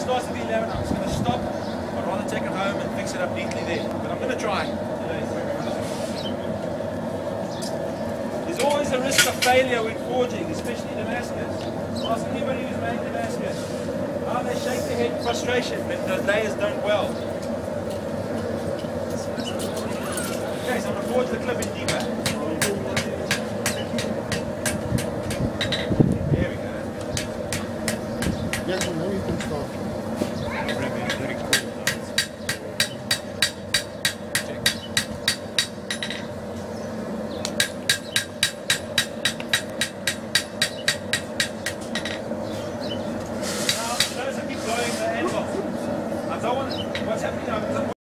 starts at the 11, I'm just going to stop. I'd rather take it home and fix it up neatly there. But I'm going to try today. There's always a risk of failure with forging, especially Damascus. Ask anybody who's made Damascus how they shake their head in frustration when the layers don't weld. Okay, so I'm going to forge the clip in